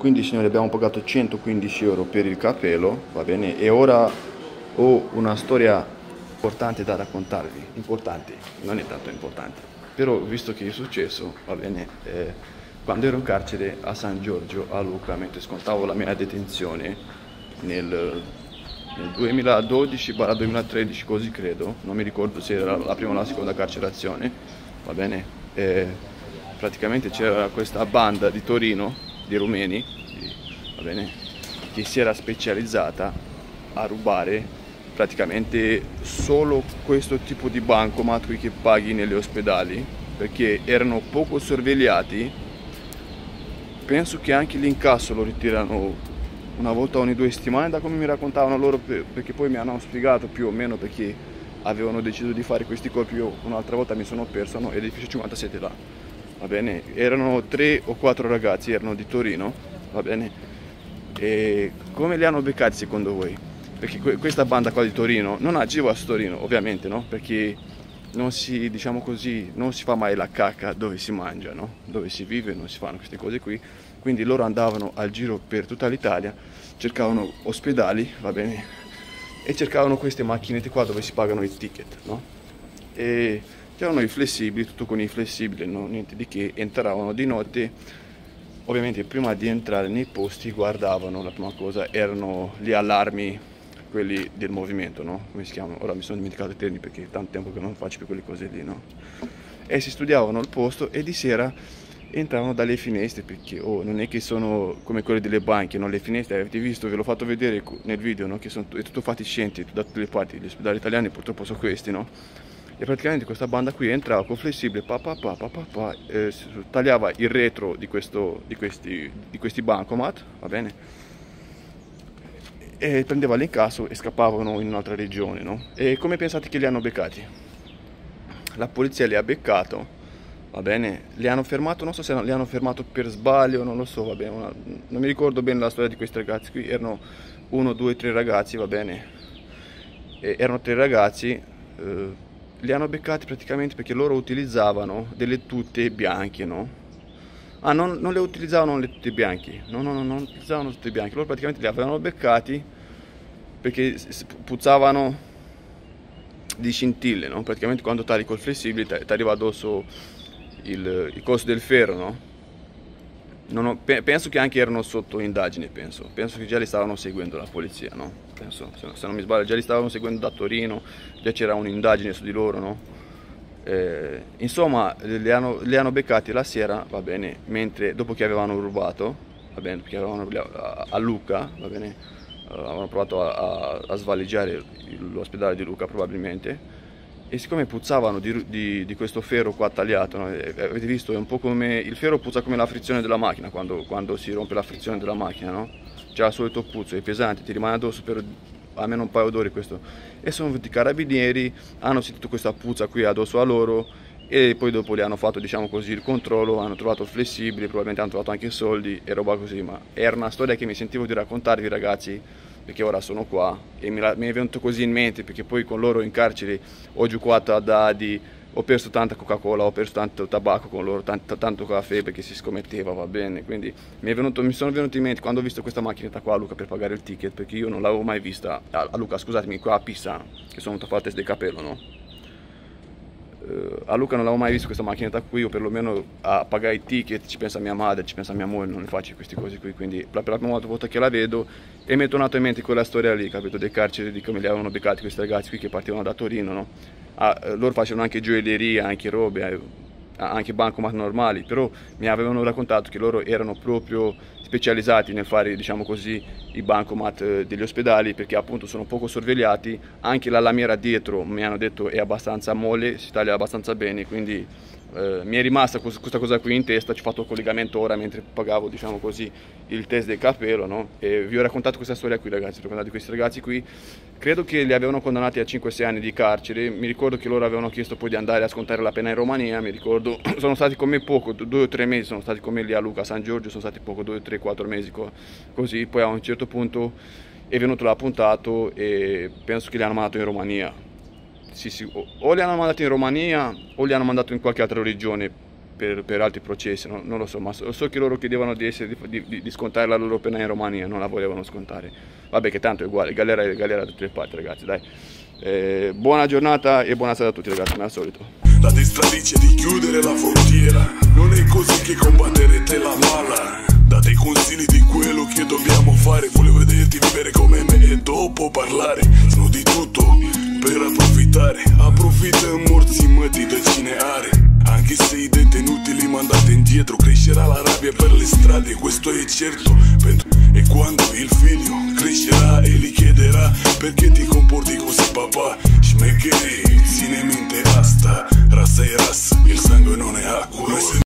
Quindi signori abbiamo pagato 115 euro per il capello, va bene? E ora ho una storia importante da raccontarvi. Importante, non è tanto importante. Però visto che è successo, va bene, quando ero in carcere a San Giorgio, a Lucca, mentre scontavo la mia detenzione nel 2012-2013, così credo, non mi ricordo se era la prima o la seconda carcerazione, va bene? Praticamente c'era questa banda di Torino, di rumeni, va bene, che si era specializzata a rubare praticamente solo questo tipo di bancomat qui che paghi negli ospedali, perché erano poco sorvegliati. Penso che anche l'incasso lo ritirano una volta ogni 2 settimane, da come mi raccontavano loro, perché poi mi hanno spiegato più o meno perché avevano deciso di fare questi colpi. Io un'altra volta mi sono perso, no? Edificio 57 là, va bene, erano 3 o 4 ragazzi, erano di Torino, va bene. E come li hanno beccati secondo voi? Perché questa banda qua di Torino non agiva a Torino, ovviamente, no? Perché non si, diciamo così, non si fa mai la cacca dove si mangia, no? Dove si vive non si fanno queste cose qui. Quindi loro andavano al giro per tutta l'Italia, cercavano ospedali, va bene, e cercavano queste macchinette qua dove si pagano i ticket, no? E c'erano i flessibili, tutto con i flessibili, no? Niente di che, entravano di notte. Ovviamente prima di entrare nei posti guardavano, la prima cosa erano gli allarmi, quelli del movimento, no? Come si chiamano? Ora mi sono dimenticato i termini perché è tanto tempo che non faccio più quelle cose lì, no? E si studiavano il posto e di sera entravano dalle finestre, perché non è che sono come quelle delle banche, no? Le finestre, avete visto, ve l'ho fatto vedere nel video, no? Che è tutto fatiscenti da tutte le parti, gli ospedali italiani purtroppo sono questi, no? E praticamente questa banda qui entrava con flessibile, tagliava il retro di questi bancomat, va bene? E prendeva l'incasso e scappavano in un'altra regione, no? E come pensate che li hanno beccati? La polizia li ha beccato, va bene? Li hanno fermato, non so se li hanno fermato per sbaglio, non lo so, va bene, non mi ricordo bene la storia di questi ragazzi qui, erano 1, 2, 3 ragazzi, va bene? E erano 3 ragazzi, li hanno beccati praticamente perché loro utilizzavano delle tute bianche, no? Ah, non le utilizzavano le tute bianche, no, non utilizzavano le tute bianche, loro praticamente li avevano beccati perché puzzavano di scintille, no? Praticamente quando tagli col flessibile ti arriva addosso il coso del ferro, no? Penso che anche erano sotto indagine, penso che già li stavano seguendo la polizia, no? Penso, se non mi sbaglio, già li stavano seguendo da Torino, già c'era un'indagine su di loro, no? Insomma, li hanno beccati la sera, va bene, mentre dopo che avevano rubato, va bene, perché avevano a Lucca, va bene, avevano provato a svaligiare l'ospedale di Lucca probabilmente. E siccome puzzavano di questo ferro qua tagliato, no? Avete visto, è un po' come il ferro puzza come la frizione della macchina, quando si rompe la frizione della macchina, no? C'è il solito puzzo, è pesante, ti rimane addosso per almeno un paio d'ore questo. E sono venuti i carabinieri, hanno sentito questa puzza qui addosso a loro e poi dopo li hanno fatto, diciamo così, il controllo, hanno trovato il flessibile, probabilmente hanno trovato anche soldi e roba così, ma era una storia che mi sentivo di raccontarvi, ragazzi, perché ora sono qua e mi è venuto così in mente, perché poi con loro in carcere ho giocato a dadi, ho perso tanta Coca-Cola, ho perso tanto tabacco con loro, tanto caffè, perché si scommetteva, va bene, quindi mi sono venuto in mente quando ho visto questa macchinetta qua a Lucca per pagare il ticket, perché io non l'avevo mai vista a Lucca, scusatemi, qua a Pisa, che sono venuto a fare il test del capello, no? A Lucca non l'avevo mai visto questa macchinetta qui, o perlomeno a pagare i ticket ci pensa mia madre, ci pensa mia moglie, non ne faccio queste cose qui, quindi per la prima volta che la vedo e mi è tornato in mente quella storia lì, capito, dei carceri, di come li avevano beccati questi ragazzi qui che partivano da Torino, no? Loro facevano anche gioielleria, anche robe, anche bancomat normali, però mi avevano raccontato che loro erano proprio specializzati nel fare, diciamo così, i bancomat degli ospedali, perché appunto sono poco sorvegliati. Anche la lamiera dietro, mi hanno detto, è abbastanza molle, si taglia abbastanza bene, quindi mi è rimasta questa cosa qui in testa. Ci ho fatto il collegamento ora mentre pagavo, diciamo così, il test del capello, no? E vi ho raccontato questa storia qui, ragazzi, vi ho raccontato questi ragazzi qui. Credo che li avevano condannati a 5-6 anni di carcere. Mi ricordo che loro avevano chiesto poi di andare a scontare la pena in Romania, mi ricordo. Sono stati con me poco, 2 o 3 mesi sono stati con me lì a Lucca, a San Giorgio, sono stati poco, 2, 3, 4 mesi così. Poi a un certo punto è venuto l'appuntato e penso che li hanno mandato in Romania. Sì, o li hanno mandati in Romania o li hanno mandato in qualche altra regione per altri processi, non lo so, ma so che loro chiedevano di scontare la loro pena in Romania, non la volevano scontare. Vabbè, che tanto è uguale, galera da tutte le parti, ragazzi, dai. Buona giornata e buona serata a tutti, ragazzi, come al solito. La destra dice di chiudere la frontiera, non è così che combatterete la mala. Date i consigli di quello che dobbiamo fare, voglio vederti vivere come me e dopo parlare. Sono di tutto per approfittare, approfitta e morți mătii de cine are. Anche se i detenuti li mandate indietro, crescerà la rabbia per le strade, questo è certo. E quando il figlio crescerà e gli chiederà perché ti comporti così papà, șmechere, ține minte asta, rasa e rasă, il sangue non è acqua.